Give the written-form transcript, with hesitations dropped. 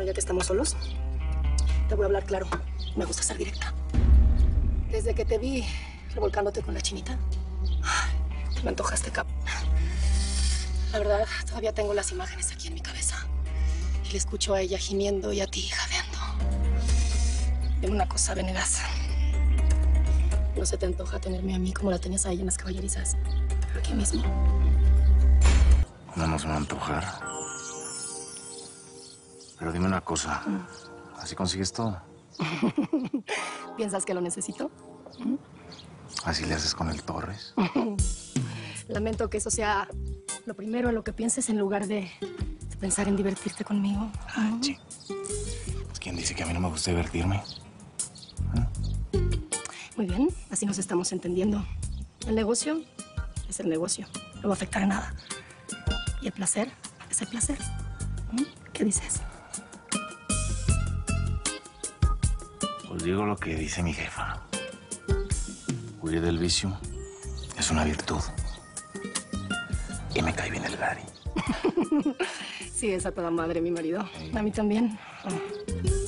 ya que estamos solos, te voy a hablar claro. Me gusta ser directa. Desde que te vi revolcándote con la chinita, te me antojaste, cap. La verdad, todavía tengo las imágenes aquí en mi cabeza. Y le escucho a ella gimiendo y a ti jadeando. Dime una cosa, Venegas. ¿No se te antoja tenerme a mí como la tenías a ella en las caballerizas? Aquí mismo. No se me va a antojar. Pero dime una cosa. ¿Así consigues todo? ¿Piensas que lo necesito? ¿Así le haces con el Torres? Lamento que eso sea lo primero en lo que pienses en lugar de pensar en divertirte conmigo. Ay, sí. Pues, ¿quién dice que a mí no me gusta divertirme? Muy bien, así nos estamos entendiendo. El negocio es el negocio. No va a afectar a nada. Y el placer es el placer. ¿Qué dices? Pues digo lo que dice mi jefa. Huir del vicio es una virtud. Y me cae bien el Gary. Sí, es a toda madre mi marido. A mí también.